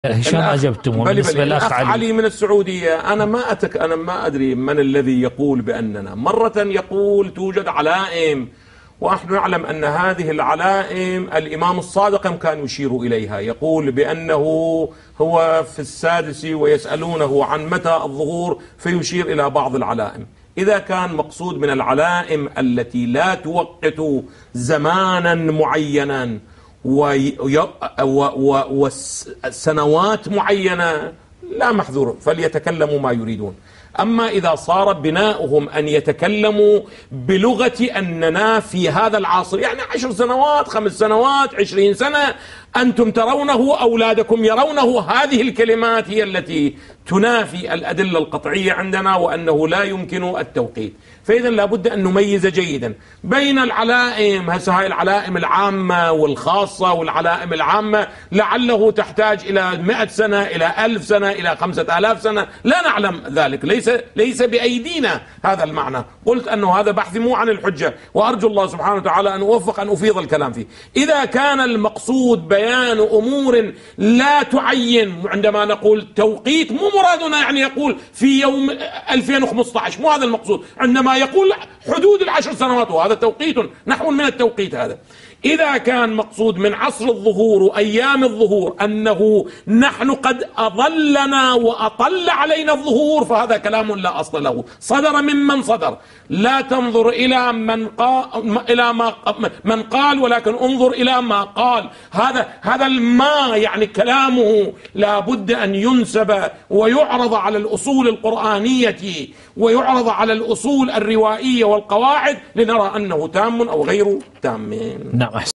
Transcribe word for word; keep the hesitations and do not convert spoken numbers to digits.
هشام أجبتم. وبالنسبة للأخ علي. علي من السعودية، أنا ما أتك أنا ما أدري من الذي يقول بأننا مرة يقول توجد علائم، ونحن نعلم أن هذه العلائم الإمام الصادق كان يشير إليها، يقول بأنه هو في السادس ويسألونه عن متى الظهور فيشير إلى بعض العلائم. إذا كان مقصود من العلائم التي لا توقت زمانا معينا وسنوات معينة لا محذور، فليتكلموا ما يريدون. أما إذا صار بناؤهم أن يتكلموا بلغة أننا في هذا العصر، يعني عشر سنوات خمس سنوات عشرين سنة أنتم ترونه أولادكم يرونه، هذه الكلمات هي التي تنافي الأدلة القطعية عندنا وأنه لا يمكن التوقيت. فإذا لابد أن نميز جيدا بين العلائم، هسه هاي العلائم العامة والخاصة، والعلائم العامة لعله تحتاج إلى مئة سنة إلى ألف سنة إلى خمسة آلاف سنة، لا نعلم ذلك، ليس ليس بأيدينا هذا المعنى. قلت أنه هذا بحث مو عن الحجة، وأرجو الله سبحانه وتعالى أن أوفق أن أفيض الكلام فيه. إذا كان المقصود بيان أمور لا تعين، عندما نقول توقيت مو مرادنا يعني يقول في يوم ألفين وخمسة عشر، مو هذا المقصود، عندما يقول حدود العشر سنوات، وهذا توقيت نحو من التوقيت هذا. إذا كان مقصود من عصر الظهور وأيام الظهور أنه نحن قد أضلنا وأطل علينا الظهور، فهذا كلام لا أصل له، صدر ممن صدر. لا تنظر إلى من قال إلى ما من قال، ولكن انظر إلى ما قال. هذا هذا الما يعني كلامه لا بد أن ينسب ويعرض على الأصول القرآنية ويعرض على الأصول الروائية والقواعد لنرى أنه تام أو غير تام. نعم.